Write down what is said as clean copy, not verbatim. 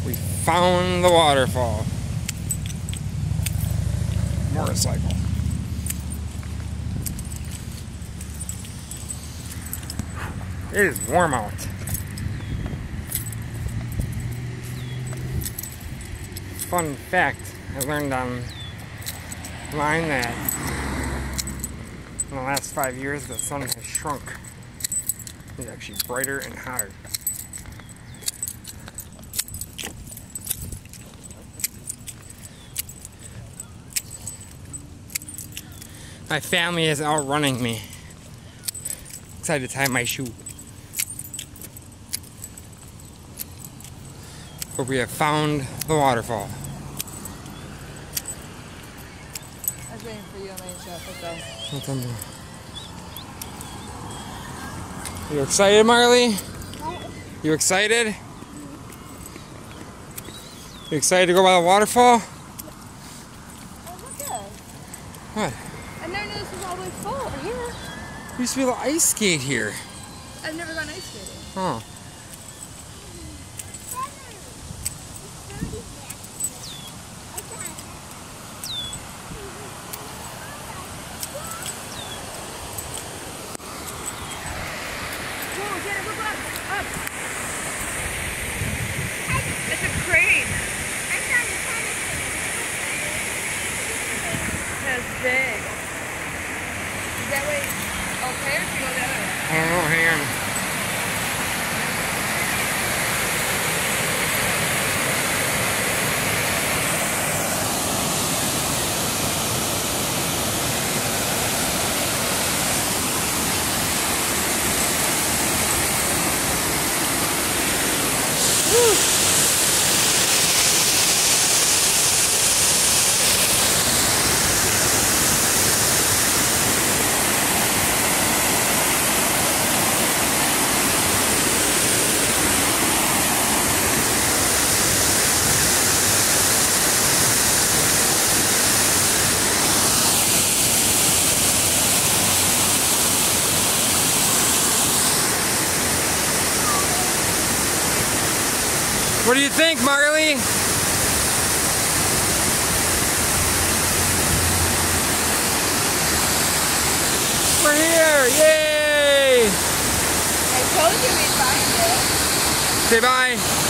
We found the waterfall. Motorcycle. It is warm out. Fun fact, I learned online that in the last 5 years the sun has shrunk. It's actually brighter and hotter. My family is outrunning me. Excited to tie my shoe. But we have found the waterfall. I was waiting for you on my shop. What's on there? You excited, Marley? You excited? You excited to go by the waterfall? Oh, look at it. What? I never knew this was all the way full over here. There used to be a little ice skate here. I've never gone ice skating. Oh. It's a crane. That's big. Is that way okay or do you go the other way? I don't know, hang on. What do you think, Marley? We're here! Yay! I told you we'd find it. Say bye.